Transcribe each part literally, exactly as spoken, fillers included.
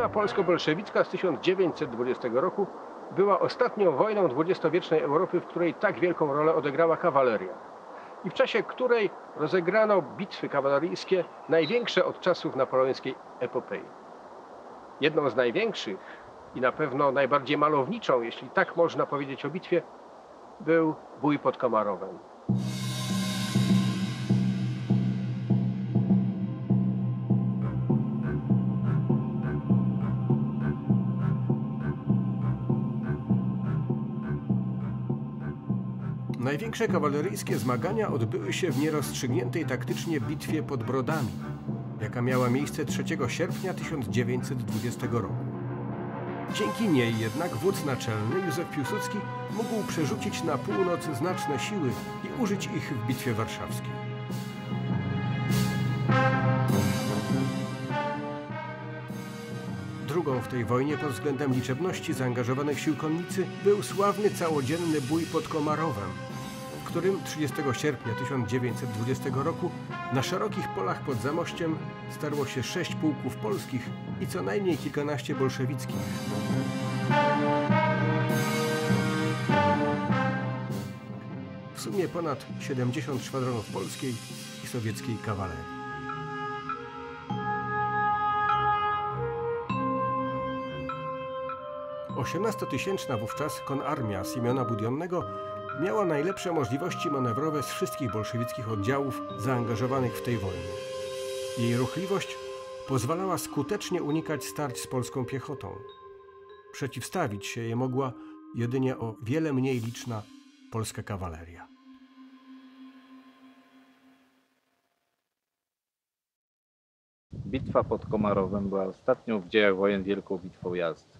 Wojna polsko-bolszewicka z tysiąc dziewięćset dwudziestego roku była ostatnią wojną dwudziestowiecznej Europy, w której tak wielką rolę odegrała kawaleria i w czasie której rozegrano bitwy kawaleryjskie największe od czasów napoleońskiej epopei. Jedną z największych i na pewno najbardziej malowniczą, jeśli tak można powiedzieć o bitwie, był bój pod Komarowem. Największe kawaleryjskie zmagania odbyły się w nierozstrzygniętej taktycznie bitwie pod Brodami, jaka miała miejsce trzeciego sierpnia tysiąc dziewięćset dwudziestego roku. Dzięki niej jednak wódz naczelny Józef Piłsudski mógł przerzucić na północ znaczne siły i użyć ich w bitwie warszawskiej. Drugą w tej wojnie pod względem liczebności zaangażowanych sił konnicy był sławny całodzienny bój pod Komarowem, w którym trzydziestego sierpnia tysiąc dziewięćset dwudziestego roku na szerokich polach pod Zamościem starło się sześć pułków polskich i co najmniej kilkanaście bolszewickich. W sumie ponad siedemdziesiąt szwadronów polskiej i sowieckiej kawalerii. osiemnastotysięczna wówczas konarmia Siemiona Budionnego miała najlepsze możliwości manewrowe z wszystkich bolszewickich oddziałów zaangażowanych w tej wojnie. Jej ruchliwość pozwalała skutecznie unikać starć z polską piechotą. Przeciwstawić się je mogła jedynie o wiele mniej liczna polska kawaleria. Bitwa pod Komarowem była ostatnią w dziejach wojen wielką bitwą jazdy.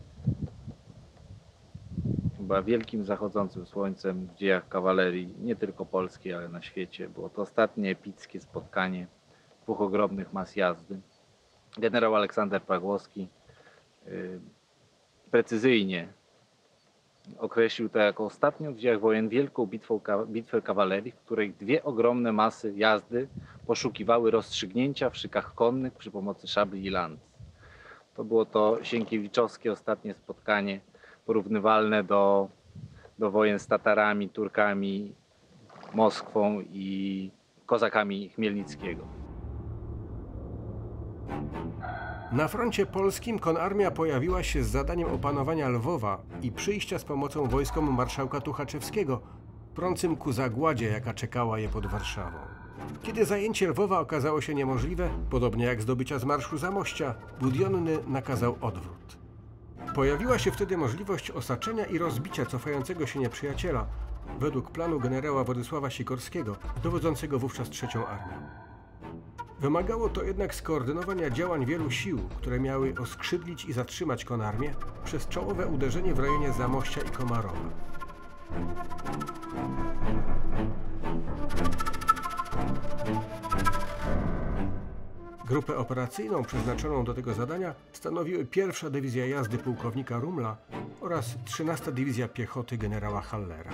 Była wielkim zachodzącym słońcem w dziejach kawalerii, nie tylko polskiej, ale na świecie. Było to ostatnie epickie spotkanie dwóch ogromnych mas jazdy. Generał Aleksander Pawłowski yy, precyzyjnie określił to jako ostatnią w dziejach wojen wielką bitwą, bitwę kawalerii, w której dwie ogromne masy jazdy poszukiwały rozstrzygnięcia w szykach konnych przy pomocy szabli i lanc. To było to sienkiewiczowskie ostatnie spotkanie, porównywalne do, do wojen z Tatarami, Turkami, Moskwą i kozakami Chmielnickiego. Na froncie polskim konarmia pojawiła się z zadaniem opanowania Lwowa i przyjścia z pomocą wojskom marszałka Tuchaczewskiego, prącym ku zagładzie, jaka czekała je pod Warszawą. Kiedy zajęcie Lwowa okazało się niemożliwe, podobnie jak zdobycia z marszu Zamościa, Budionny nakazał odwrót. Pojawiła się wtedy możliwość osaczenia i rozbicia cofającego się nieprzyjaciela, według planu generała Władysława Sikorskiego, dowodzącego wówczas trzecią armią. Wymagało to jednak skoordynowania działań wielu sił, które miały oskrzydlić i zatrzymać konarmię przez czołowe uderzenie w rejonie Zamościa i Komarowa. Grupę operacyjną przeznaczoną do tego zadania stanowiły pierwsza dywizja jazdy pułkownika Rumla oraz trzynasta dywizja piechoty generała Hallera.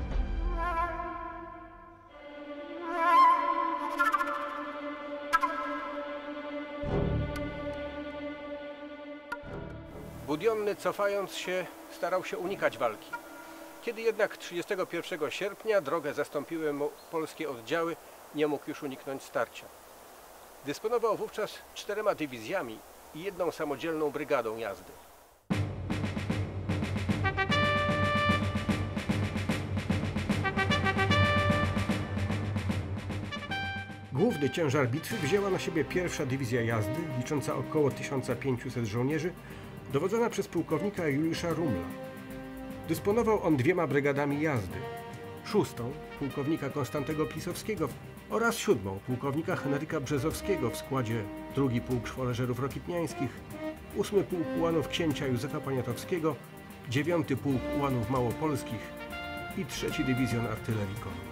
Budionny, cofając się, starał się unikać walki. Kiedy jednak trzydziestego pierwszego sierpnia drogę zastąpiły mu polskie oddziały, nie mógł już uniknąć starcia. Dysponował wówczas czterema dywizjami i jedną samodzielną brygadą jazdy. Główny ciężar bitwy wzięła na siebie pierwsza dywizja jazdy, licząca około tysiąc pięćset żołnierzy, dowodzona przez pułkownika Juliusza Rumla. Dysponował on dwiema brygadami jazdy, szóstą pułkownika Konstantego Plisowskiego oraz siódmą pułkownika Henryka Brzezowskiego w składzie drugi pułk szwoleżerów rokitniańskich, ósmy pułk ułanów księcia Józefa Poniatowskiego, dziewiąty pułk ułanów małopolskich i trzeci dywizjon artylerii konnej.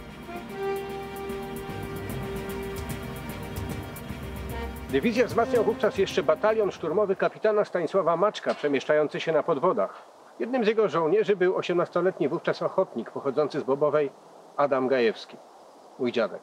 Dywizję wzmacniał wówczas jeszcze batalion szturmowy kapitana Stanisława Maczka, przemieszczający się na podwodach. Jednym z jego żołnierzy był osiemnastoletni wówczas ochotnik pochodzący z Bobowej Adam Gajewski, mój dziadek.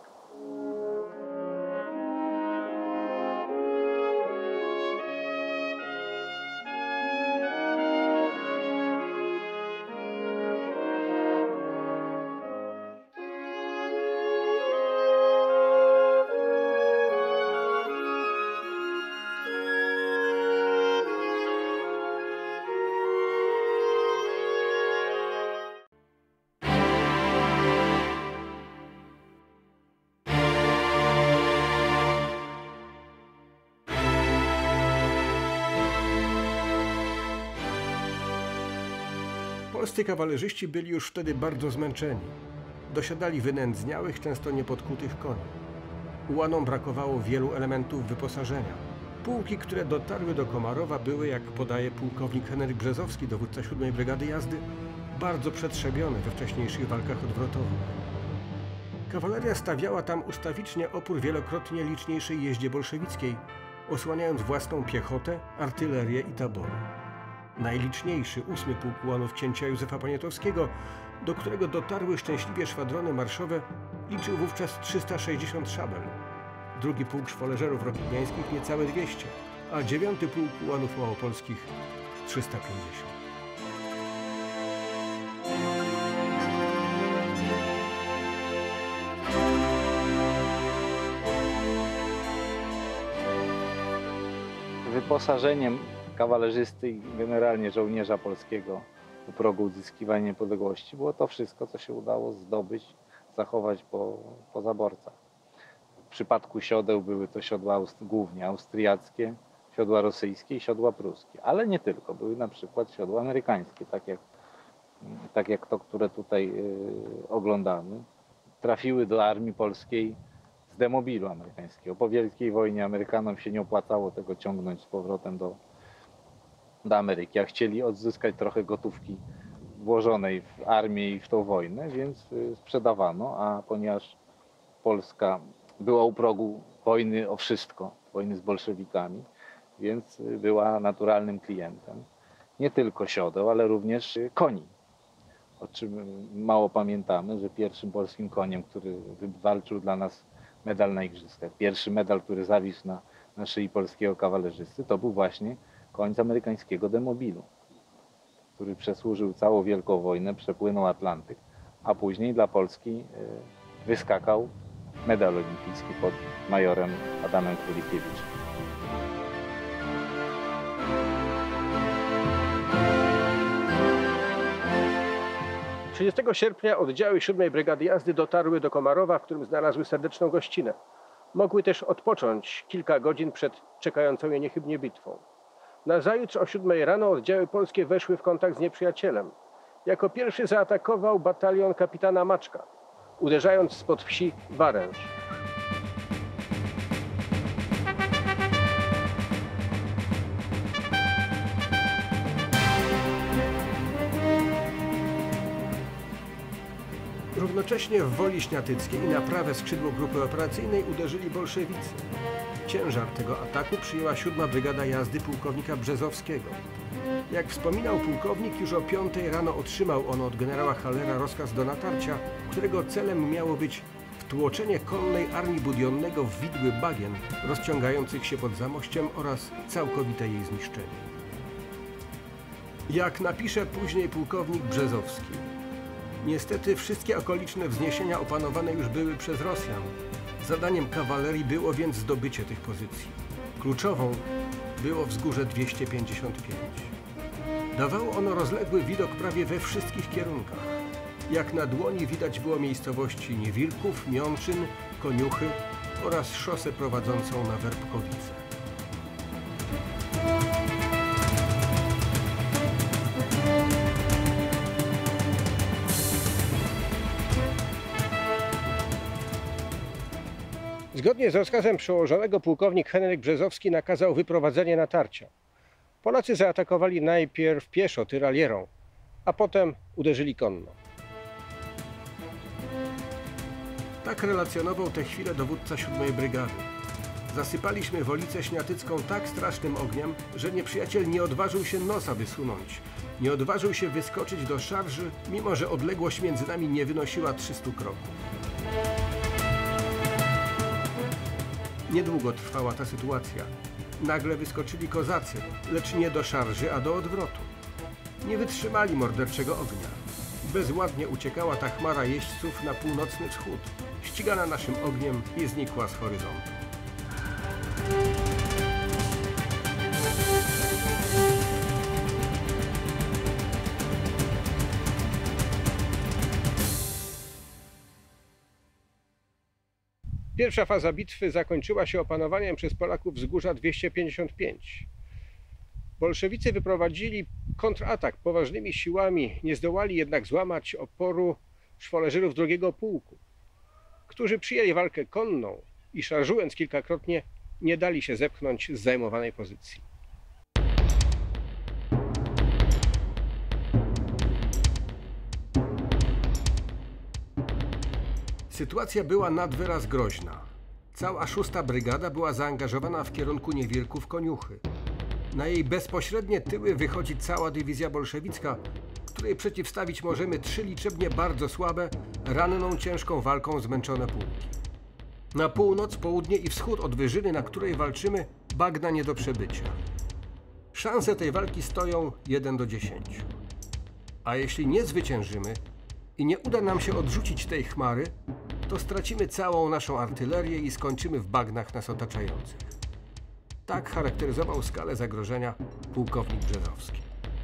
Polscy kawalerzyści byli już wtedy bardzo zmęczeni. Dosiadali wynędzniałych, często niepodkutych koni. Ułanom brakowało wielu elementów wyposażenia. Pułki, które dotarły do Komarowa, były, jak podaje pułkownik Henryk Brzezowski, dowódca siódmej Brygady Jazdy, bardzo przetrzebione we wcześniejszych walkach odwrotowych. Kawaleria stawiała tam ustawicznie opór wielokrotnie liczniejszej jeździe bolszewickiej, osłaniając własną piechotę, artylerię i tabory. Najliczniejszy, ósmy Pułk Ułanów księcia Józefa Poniatowskiego, do którego dotarły szczęśliwie szwadrony marszowe, liczył wówczas trzysta sześćdziesiąt szabel. Drugi Pułk Szwoleżerów Rokitniańskich niecałe dwieście, a dziewiąty Pułk Ułanów Małopolskich trzysta pięćdziesiąt. Wyposażeniem kawalerzysty i generalnie żołnierza polskiego u progu uzyskiwania niepodległości było to wszystko, co się udało zdobyć, zachować po, po zaborcach. W przypadku siodeł były to siodła aust- głównie austriackie, siodła rosyjskie i siodła pruskie, ale nie tylko. Były na przykład siodła amerykańskie, tak jak, tak jak to, które tutaj yy, oglądamy. Trafiły do armii polskiej z demobilu amerykańskiego. Po Wielkiej Wojnie Amerykanom się nie opłacało tego ciągnąć z powrotem do, do Ameryki, a chcieli odzyskać trochę gotówki włożonej w armię i w tą wojnę, więc sprzedawano, a ponieważ Polska była u progu wojny o wszystko, wojny z bolszewikami, więc była naturalnym klientem nie tylko siodeł, ale również koni. O czym mało pamiętamy, że pierwszym polskim koniem, który wywalczył dla nas medal na igrzyskach, pierwszy medal, który zawisł na, na szyi polskiego kawalerzysty, to był właśnie koń z amerykańskiego demobilu, który przesłużył całą Wielką Wojnę, przepłynął Atlantyk, a później dla Polski wyskakał medal olimpijski pod majorem Adamem Królikiewiczem. trzydziestego sierpnia oddziały siódmej Brygady Jazdy dotarły do Komarowa, w którym znalazły serdeczną gościnę. Mogły też odpocząć kilka godzin przed czekającą je niechybnie bitwą. Nazajutrz o siódmej rano oddziały polskie weszły w kontakt z nieprzyjacielem. Jako pierwszy zaatakował batalion kapitana Maczka, uderzając spod wsi Waręż. Równocześnie w Woli Śniatyckiej na prawe skrzydło grupy operacyjnej uderzyli bolszewicy. Ciężar tego ataku przyjęła siódma Brygada Jazdy pułkownika Brzezowskiego. Jak wspominał pułkownik, już o piątej rano otrzymał on od generała Hallera rozkaz do natarcia, którego celem miało być wtłoczenie konnej armii Budionnego w widły bagien rozciągających się pod Zamościem oraz całkowite jej zniszczenie. Jak napisze później pułkownik Brzezowski, niestety wszystkie okoliczne wzniesienia opanowane już były przez Rosjan. Zadaniem kawalerii było więc zdobycie tych pozycji. Kluczową było wzgórze dwieście pięćdziesiąt pięć. Dawało ono rozległy widok prawie we wszystkich kierunkach. Jak na dłoni widać było miejscowości Niewilków, Miączyn, Koniuchy oraz szosę prowadzącą na Werbkowice. Zgodnie z rozkazem przełożonego pułkownik Henryk Brzezowski nakazał wyprowadzenie natarcia. Polacy zaatakowali najpierw pieszo tyralierą, a potem uderzyli konno. Tak relacjonował tę chwilę dowódca siódmej Brygady. Zasypaliśmy Wolicę Śniatycką tak strasznym ogniem, że nieprzyjaciel nie odważył się nosa wysunąć. Nie odważył się wyskoczyć do szarży, mimo że odległość między nami nie wynosiła trzystu kroków. Niedługo trwała ta sytuacja. Nagle wyskoczyli kozacy, lecz nie do szarży, a do odwrotu. Nie wytrzymali morderczego ognia. Bezładnie uciekała ta chmara jeźdźców na północny wschód, ścigana naszym ogniem i znikła z horyzontu. Pierwsza faza bitwy zakończyła się opanowaniem przez Polaków wzgórza dwieście pięćdziesiąt pięć. Bolszewicy wyprowadzili kontratak poważnymi siłami nie zdołali jednak złamać oporu szwoleżerów drugiego pułku, którzy przyjęli walkę konną i szarżując kilkakrotnie nie dali się zepchnąć z zajmowanej pozycji. Sytuacja była nad wyraz groźna. Cała szósta brygada była zaangażowana w kierunku Niewierków-Koniuchy. Na jej bezpośrednie tyły wychodzi cała dywizja bolszewicka, której przeciwstawić możemy trzy liczebnie bardzo słabe, ranną ciężką walką zmęczone pułki. Na północ, południe i wschód od wyżyny, na której walczymy, bagna nie do przebycia. Szanse tej walki stoją jeden do dziesięciu. A jeśli nie zwyciężymy i nie uda nam się odrzucić tej chmary, to stracimy całą naszą artylerię i skończymy w bagnach nas otaczających. Tak charakteryzował skalę zagrożenia pułkownik Brzezowski.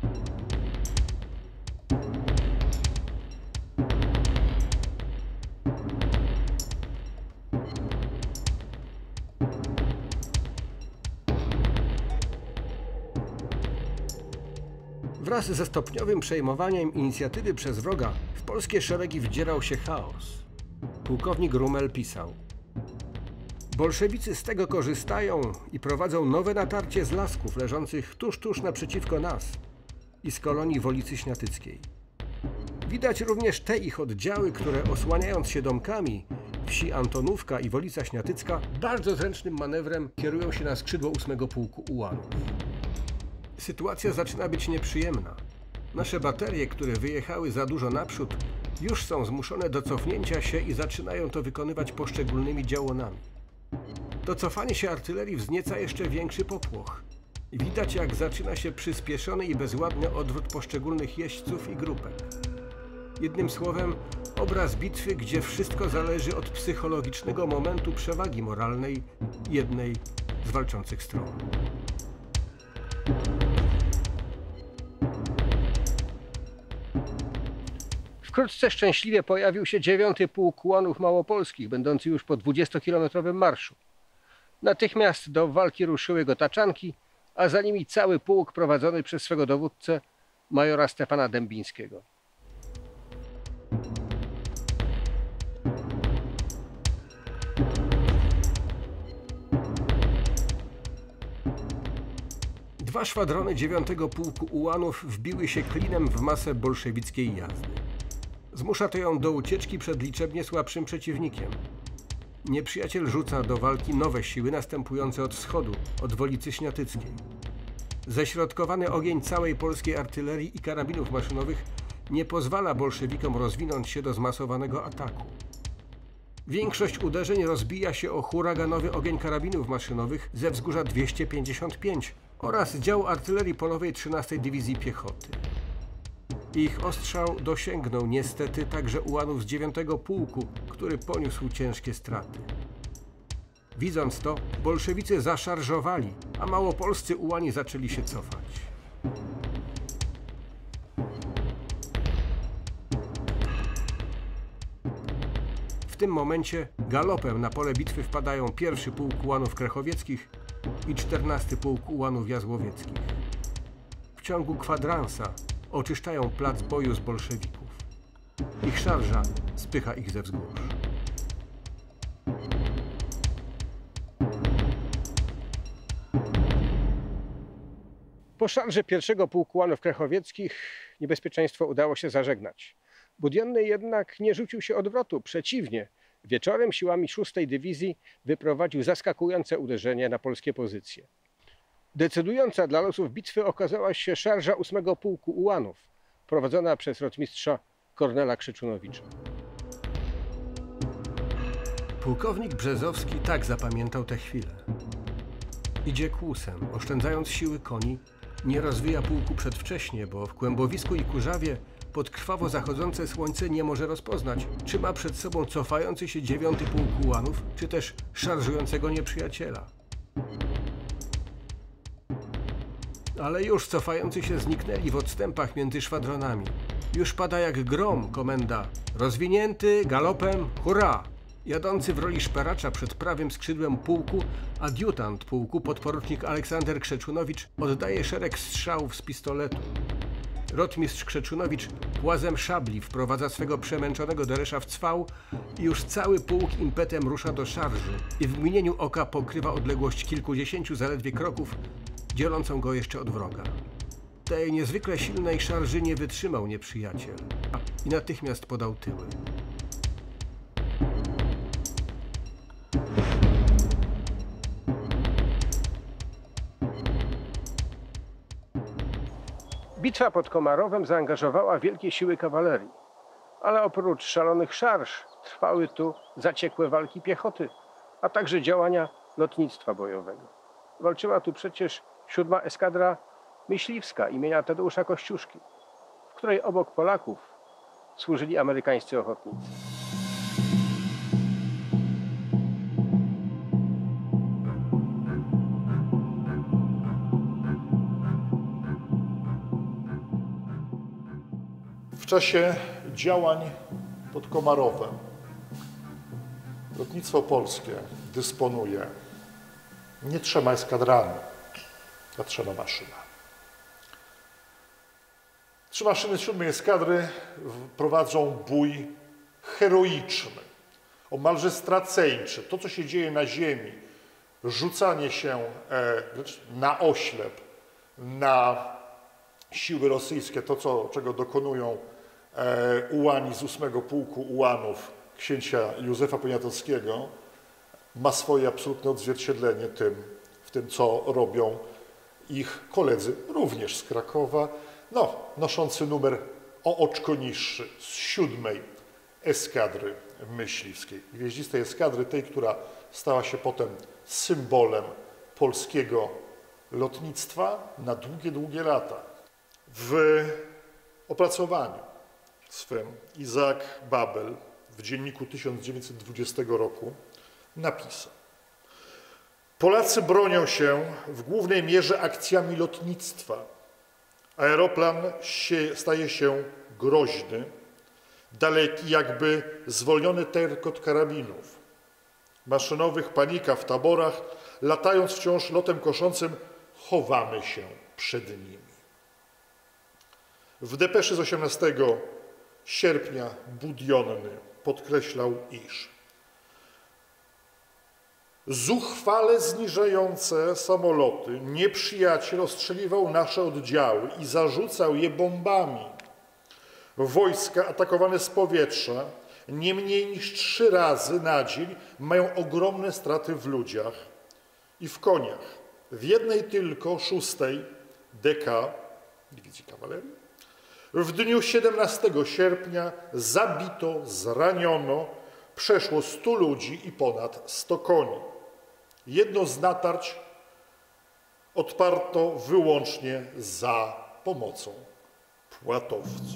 Wraz ze stopniowym przejmowaniem inicjatywy przez wroga w polskie szeregi wdzierał się chaos. Pułkownik Rummel pisał: bolszewicy z tego korzystają i prowadzą nowe natarcie z lasków leżących tuż, tuż naprzeciwko nas i z kolonii Wolicy Śniatyckiej. Widać również te ich oddziały, które osłaniając się domkami wsi Antonówka i Wolica Śniatycka bardzo zręcznym manewrem kierują się na skrzydło ósmego Pułku Ułanów. Sytuacja zaczyna być nieprzyjemna. Nasze baterie, które wyjechały za dużo naprzód, już są zmuszone do cofnięcia się i zaczynają to wykonywać poszczególnymi działonami. To cofanie się artylerii wznieca jeszcze większy popłoch. Widać, jak zaczyna się przyspieszony i bezładny odwrót poszczególnych jeźdźców i grupek. Jednym słowem, obraz bitwy, gdzie wszystko zależy od psychologicznego momentu przewagi moralnej jednej z walczących stron. Wkrótce szczęśliwie pojawił się dziewiąty Pułk Ułanów Małopolskich, będący już po dwudziestokilometrowym marszu. Natychmiast do walki ruszyły go taczanki, a za nimi cały pułk prowadzony przez swego dowódcę, majora Stefana Dębińskiego. Dwa szwadrony dziewiątego Pułku Ułanów wbiły się klinem w masę bolszewickiej jazdy. Zmusza to ją do ucieczki przed liczebnie słabszym przeciwnikiem. Nieprzyjaciel rzuca do walki nowe siły następujące od wschodu, od Wolicy Śniatyckiej. Ześrodkowany ogień całej polskiej artylerii i karabinów maszynowych nie pozwala bolszewikom rozwinąć się do zmasowanego ataku. Większość uderzeń rozbija się o huraganowy ogień karabinów maszynowych ze wzgórza dwieście pięćdziesiąt pięć oraz działu artylerii polowej trzynastej Dywizji Piechoty. Ich ostrzał dosięgnął niestety także ułanów z dziewiątego Pułku, który poniósł ciężkie straty. Widząc to, bolszewicy zaszarżowali, a małopolscy ułani zaczęli się cofać. W tym momencie galopem na pole bitwy wpadają pierwszy Pułk Ułanów Krechowieckich i czternasty Pułk Ułanów Jazłowieckich. W ciągu kwadransa oczyszczają plac boju z bolszewików. Ich szarża spycha ich ze wzgórz. Po szarży pierwszego Pułku Ułanów Krechowieckich niebezpieczeństwo udało się zażegnać. Budionny jednak nie rzucił się odwrotu, przeciwnie. Wieczorem siłami szóstej Dywizji wyprowadził zaskakujące uderzenie na polskie pozycje. Decydująca dla losów bitwy okazała się szarża ósmego Pułku Ułanów, prowadzona przez rotmistrza Kornela Krzyczunowicza. Pułkownik Brzezowski tak zapamiętał tę chwilę. Idzie kłusem, oszczędzając siły koni, nie rozwija pułku przedwcześnie, bo w Kłębowisku i Kurzawie pod krwawo zachodzące słońce nie może rozpoznać, czy ma przed sobą cofający się dziewiąty Pułk Ułanów, czy też szarżującego nieprzyjaciela. Ale już cofający się zniknęli w odstępach między szwadronami. Już pada jak grom komenda: rozwinięty, galopem, hurra! Jadący w roli szperacza przed prawym skrzydłem pułku, adiutant pułku, podporucznik Aleksander Krzeczunowicz, oddaje szereg strzałów z pistoletu. Rotmistrz Krzeczunowicz płazem szabli wprowadza swego przemęczonego Deresza w cwał i już cały pułk impetem rusza do szarży i w mgnieniu oka pokrywa odległość kilkudziesięciu zaledwie kroków, dzielącą go jeszcze od wroga. Tej niezwykle silnej szarży nie wytrzymał nieprzyjaciel i natychmiast podał tyły. Bitwa pod Komarowem zaangażowała wielkie siły kawalerii, ale oprócz szalonych szarż trwały tu zaciekłe walki piechoty, a także działania lotnictwa bojowego. Walczyła tu przecież siódma eskadra myśliwska imienia Tadeusza Kościuszki, w której obok Polaków służyli amerykańscy ochotnicy. W czasie działań pod Komarowem lotnictwo polskie dysponuje nie trzema eskadrami, a trzema maszynami. Trzy maszyny z siódmej eskadry prowadzą bój heroiczny, omalże straceńczy. To, co się dzieje na ziemi, rzucanie się na oślep, na siły rosyjskie, to, co, czego dokonują ułani z ósmego Pułku Ułanów księcia Józefa Poniatowskiego, ma swoje absolutne odzwierciedlenie tym, w tym, co robią ich koledzy, również z Krakowa, no, noszący numer o oczko niższy, z siódmej eskadry myśliwskiej. Gwieździstej eskadry, tej, która stała się potem symbolem polskiego lotnictwa na długie, długie lata. W opracowaniu swym Isaac Babel w dzienniku tysiąc dziewięćset dwudziestego roku napisał: Polacy bronią się w głównej mierze akcjami lotnictwa. Aeroplan się, staje się groźny, daleki jakby zwolniony terkot karabinów. Maszynowych panika w taborach, latając wciąż lotem koszącym, chowamy się przed nimi. W depeszy z osiemnastego sierpnia Budionny podkreślał, iż zuchwale zniżające samoloty nieprzyjaciel ostrzeliwał nasze oddziały i zarzucał je bombami. Wojska atakowane z powietrza nie mniej niż trzy razy na dzień mają ogromne straty w ludziach i w koniach. W jednej tylko szóstej D K, Dywizji Kawalerii, w dniu siedemnastego sierpnia zabito, zraniono przeszło stu ludzi i ponad sto koni. Jedno z natarć odparto wyłącznie za pomocą płatowców.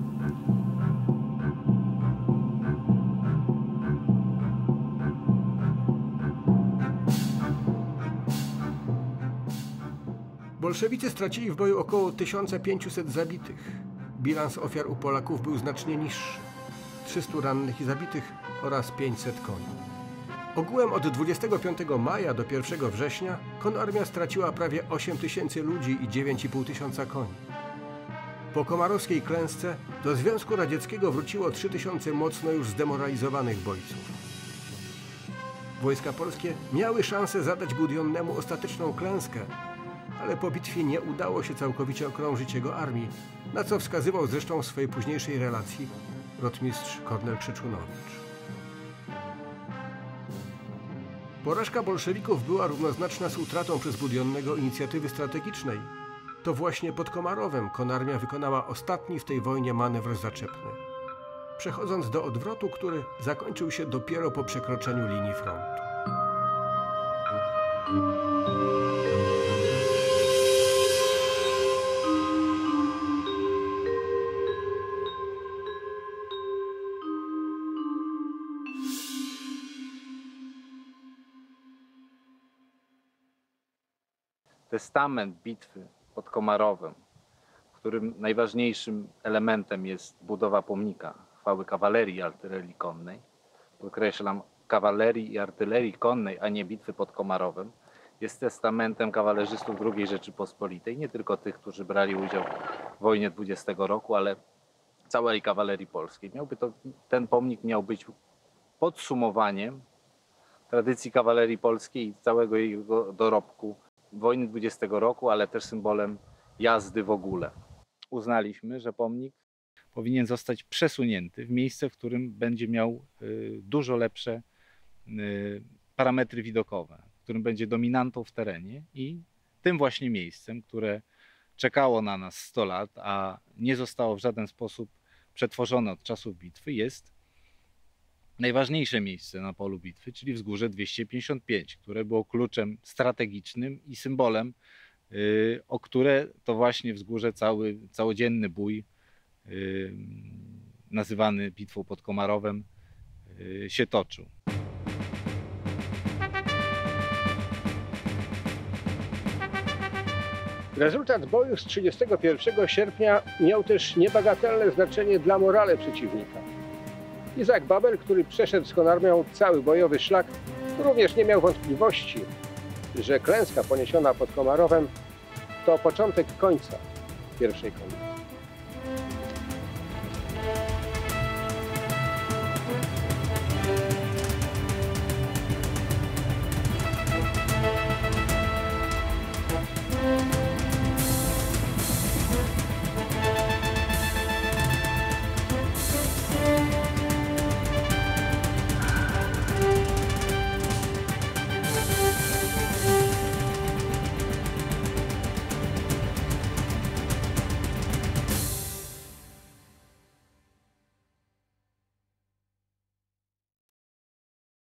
Bolszewicy stracili w boju około tysiąc pięćset zabitych. Bilans ofiar u Polaków był znacznie niższy. trzystu rannych i zabitych oraz pięćset koni. Ogółem od dwudziestego piątego maja do pierwszego września konarmia straciła prawie osiem tysięcy ludzi i dziewięć i pół tysiąca koni. Po komarowskiej klęsce do Związku Radzieckiego wróciło trzy tysiące mocno już zdemoralizowanych bojców. Wojska polskie miały szansę zadać Budionnemu ostateczną klęskę, ale po bitwie nie udało się całkowicie okrążyć jego armii, na co wskazywał zresztą w swojej późniejszej relacji rotmistrz Kornel Krzeczunowicz. Porażka bolszewików była równoznaczna z utratą przez Budionnego inicjatywy strategicznej. To właśnie pod Komarowem konarmia wykonała ostatni w tej wojnie manewr zaczepny, przechodząc do odwrotu, który zakończył się dopiero po przekroczeniu linii frontu. Testament bitwy pod Komarowem, w którym najważniejszym elementem jest budowa pomnika chwały kawalerii i artylerii konnej, podkreślam, kawalerii i artylerii konnej, a nie bitwy pod Komarowem, jest testamentem kawalerzystów drugiej Rzeczypospolitej, nie tylko tych, którzy brali udział w wojnie dwudziestego roku, ale całej kawalerii polskiej. Miałby to, ten pomnik miał być podsumowaniem tradycji kawalerii polskiej i całego jego dorobku wojny dwudziestego roku, ale też symbolem jazdy w ogóle. Uznaliśmy, że pomnik powinien zostać przesunięty w miejsce, w którym będzie miał dużo lepsze parametry widokowe, w którym będzie dominantą w terenie i tym właśnie miejscem, które czekało na nas sto lat, a nie zostało w żaden sposób przetworzone od czasów bitwy, jest najważniejsze miejsce na polu bitwy, czyli wzgórze dwieście pięćdziesiąt pięć, które było kluczem strategicznym i symbolem, o które to właśnie wzgórze cały całodzienny bój nazywany bitwą pod Komarowem się toczył. Rezultat boju z trzydziestego pierwszego sierpnia miał też niebagatelne znaczenie dla morale przeciwnika. Izaak Babel, który przeszedł z konarmią cały bojowy szlak, również nie miał wątpliwości, że klęska poniesiona pod Komarowem to początek końca pierwszej konnicy.